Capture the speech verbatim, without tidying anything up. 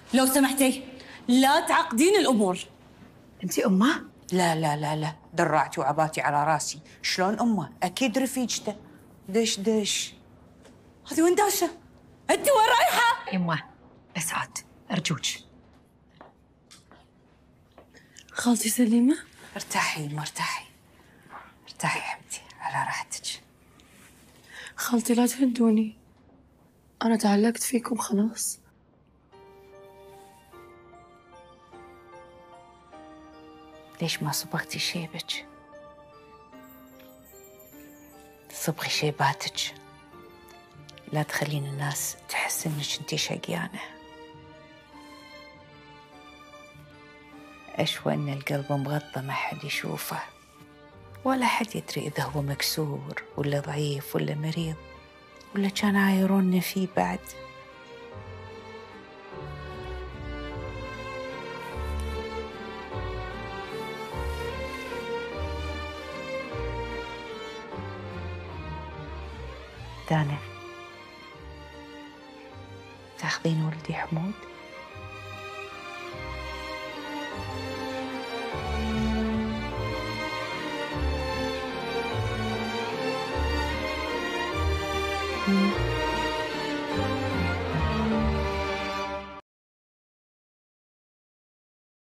لو سمحتي لا تعقدين الامور. انت امه؟ لا لا لا لا، درعتي وعباتي على راسي. شلون امه؟ اكيد رفيجته. دش دش. هذه وين داشه؟ انت وين رايحه؟ يمه بس عاد ارجوك. خالتي سليمه؟ ارتاحي يما ارتاحي. ارتاحي حبيبتي على راحتك. خالتي لا تهدوني، انا تعلقت فيكم خلاص. ليش ما صبغتي شيبك؟ صبغي شيباتك، لا تخلين الناس تحس انك انتي شقيانه. اشوى ان القلب مغطى ما حد يشوفه، ولا حد يدري اذا هو مكسور ولا ضعيف ولا مريض ولا كان عايرون فيه بعد. دانا، تاخذين ولدي حمود؟ Mm-hmm.